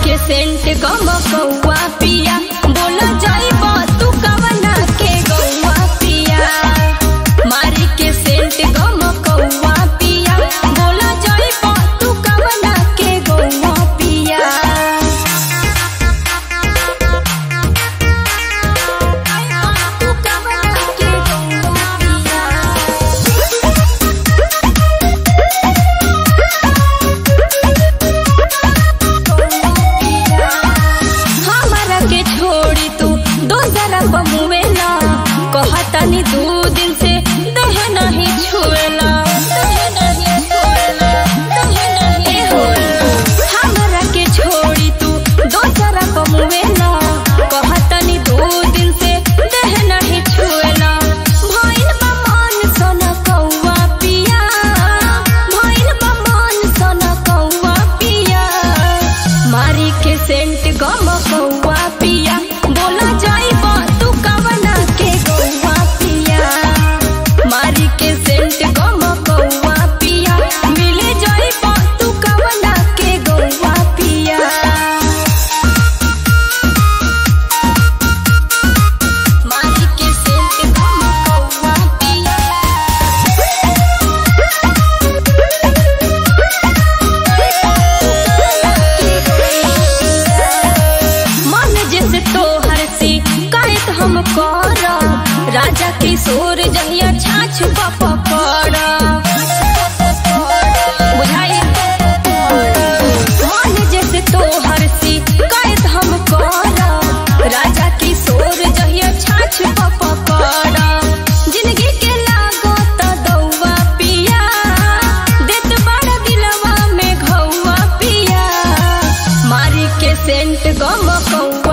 के सेंट गमकौआ पिया बोला जाइबा तू कवना के गौआ पिया। मारी के सेंट गमकौआ पिया बोला जाइबा तू कवना के गौआ पिया। तू कवना के गौआ पिया। हमारा के छोड़ी तू दोसरा बमुएला कहतनी 2 दिन से देह नहीं छुएला। हमारा के छोड़ी तू दोसरा बमुएला कहतनी 2 दिन से देह नहीं छुएला। भइल बा मन सोना कौआ पिया, भइल बा मन सोना कौआ पिया। मारी के सेंट गमकौआ पिया बोला जाइबा तू कवना के गौआ पिया। मारी के सेंट गमकौआ पिया मिले जाइबा तू कवना के गौआ पिया। मारी के सेंट गमकौआ पिया। मन जैसे तोहर से कायत हम कर राजा किशोर जहिया छाछ पकड़ बुझाई। मन जैसे तोहर से कायत हम कर राजा किशोर जहिया छाछ पकड़। जिंदगी के लागो त दौआ पिया देत बड़ा दिलवा में घौआ पिया। मारी के सेंट गमकौआ